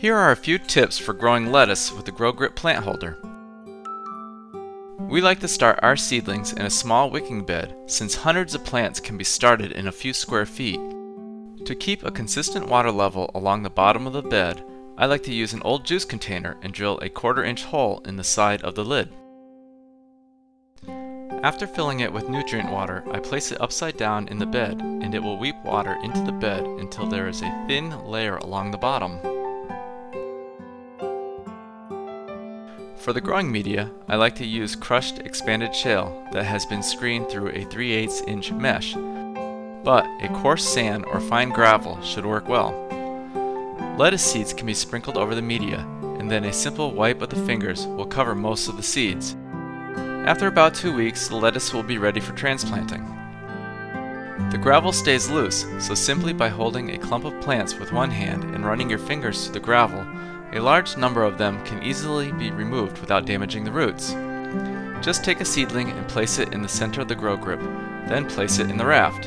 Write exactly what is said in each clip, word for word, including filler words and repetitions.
Here are a few tips for growing lettuce with the GrowGrip plant holder. We like to start our seedlings in a small wicking bed since hundreds of plants can be started in a few square feet. To keep a consistent water level along the bottom of the bed, I like to use an old juice container and drill a quarter inch hole in the side of the lid. After filling it with nutrient water, I place it upside down in the bed and it will weep water into the bed until there is a thin layer along the bottom. For the growing media, I like to use crushed expanded shale that has been screened through a three eighths inch mesh, but a coarse sand or fine gravel should work well. Lettuce seeds can be sprinkled over the media, and then a simple wipe of the fingers will cover most of the seeds. After about two weeks, the lettuce will be ready for transplanting. The gravel stays loose, so simply by holding a clump of plants with one hand and running your fingers through the gravel, a large number of them can easily be removed without damaging the roots. Just take a seedling and place it in the center of the GrowGrip, then place it in the raft.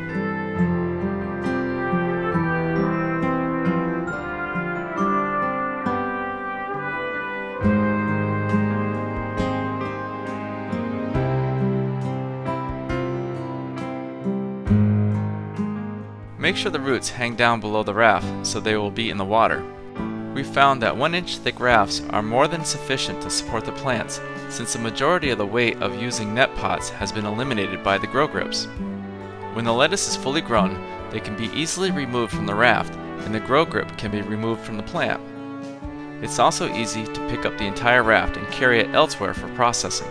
Make sure the roots hang down below the raft so they will be in the water. We found that one inch thick rafts are more than sufficient to support the plants, since the majority of the weight of using net pots has been eliminated by the GrowGrips. When the lettuce is fully grown, they can be easily removed from the raft, and the GrowGrip can be removed from the plant. It's also easy to pick up the entire raft and carry it elsewhere for processing.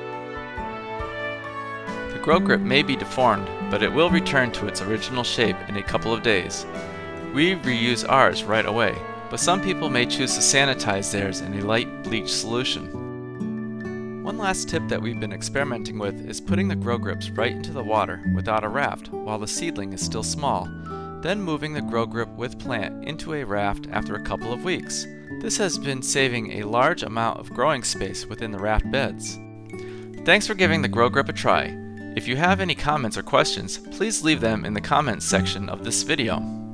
The GrowGrip may be deformed, but it will return to its original shape in a couple of days. We reuse ours right away, but some people may choose to sanitize theirs in a light bleach solution. One last tip that we've been experimenting with is putting the GrowGrips right into the water without a raft while the seedling is still small, then moving the GrowGrip with plant into a raft after a couple of weeks. This has been saving a large amount of growing space within the raft beds. Thanks for giving the GrowGrip a try. If you have any comments or questions, please leave them in the comments section of this video.